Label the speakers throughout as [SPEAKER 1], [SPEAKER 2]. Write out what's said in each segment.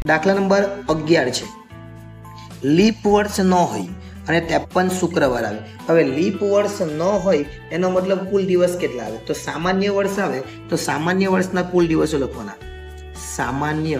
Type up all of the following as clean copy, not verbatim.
[SPEAKER 1] દાખલા નંબર 11 છે, લીપ વર્ષ ન હોય અને 53 શુક્રવાર આવે. હવે લીપ વર્ષ ન હોય એનો મતલબ કુલ દિવસ કેટલા આવે? તો સામાન્ય વર્ષ આવે તો સામાન્ય વર્ષના કુલ દિવસો લખવાના. સામાન્ય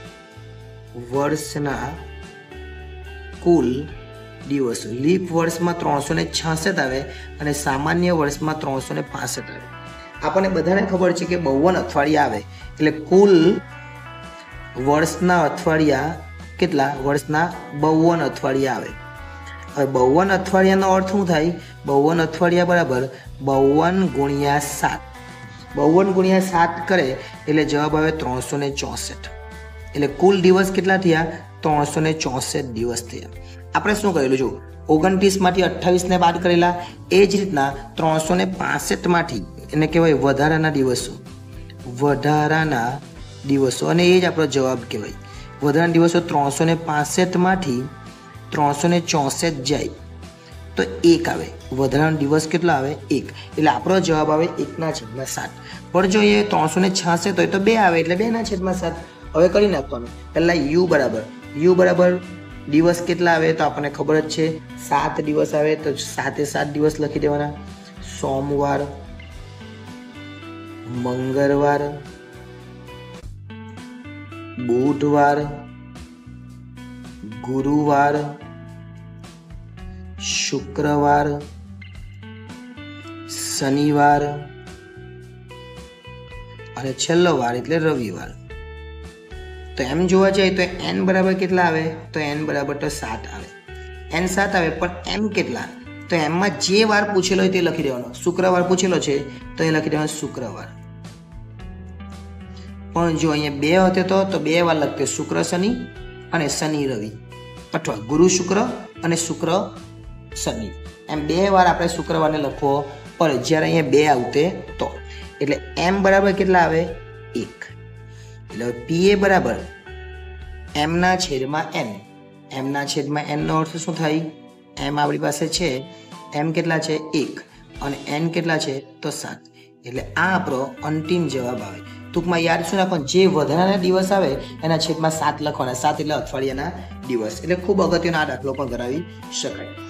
[SPEAKER 1] વર્ષના કુલ દિવસો. લીપ વર્ષમાં 366 આવે અને સામાન્ય વર્ષમાં 365 આવે. આપણને બધાને ખબર છે કે 52 અઠવાડિયા આવે એટલે કુલ વર્ષના અઠવાડિયા કેટલા? વર્ષના 52 અઠવાડિયા આવે. હવે 52 અઠવાડિયાનો અર્થ શું થાય? 52 અઠવાડિયા બરાબર 52 ગુણ્યા 7. 52 ગુણ્યા 7 કરે એટલે જવાબ આવે 364. એટલે કુલ દિવસ કેટલા થયા? 364 દિવસ થયા. આપણે શું કરેલું? જો 29 માંથી 28 ને બાદ કરેલા. એ જ રીતના 365 માંથી એને કહેવાય વધારાના દિવસો. વધારાના દિવસો અને એ જ આપણો જવાબ કહેવાય. વધારાના દિવસો 365 માંથી 364 જાય તો 1 આવે. વધારાનો દિવસ કેટલો આવે? 1. એટલે આપણો જવાબ આવે 1/7. પણ જો એ 366 હોય તો 2 આવે એટલે 2/7. હવે કરી નાખવાનું. પહેલાં યુ બરાબર દિવસ કેટલા આવે તો આપણને ખબર જ છે 7 દિવસ આવે તો 7 દિવસ લખી દેવાના. સોમવાર, મંગળવાર, બુધવાર, ગુરુવાર, શુક્રવાર, શનિવાર અને છેલ્લો વાર એટલે રવિવાર. તો એમ જોવા જઈએ તો n બરાબર કેટલા આવે? તો n બરાબર તો 7 આવે. n 7 આવે પણ m કેટલા? તો એમમાં જે વાર પૂછેલો હોય તે લખી દેવાનો. શુક્રવાર પૂછેલો છે તો એ લખી દેવાનો શુક્રવાર. પણ જો અહીંયા 2 હતો તો 2 વાર લખતે, શુક્ર શનિ અને શનિ રવિ, અથવા ગુરુ શુક્ર અને શુક્ર શનિ, એમ 2 વાર આપણે શુક્રવારને લખવો પડે જ્યારે અહીંયા 2 આવતે તો. એટલે m બરાબર કેટલા આવે? 1. એટલે PA બરાબર m ના છેદમાં n. m ના છેદમાં n નો અર્થ શું થાય? m આપણી પાસે છે, m કેટલા છે? 1 અને n કેટલા છે? તો 7. એટલે આ આપણો અંતિમ જવાબ આવે. ટૂંકમાં યાદ શું રાખવાનું? જે વધારાના દિવસ આવે એના છેદમાં 7 લખવાના. 7 એટલે અઠવાડિયાના દિવસ. એટલે ખૂબ અગત્યનો આ દાખલો પણ કરાવી શકાય.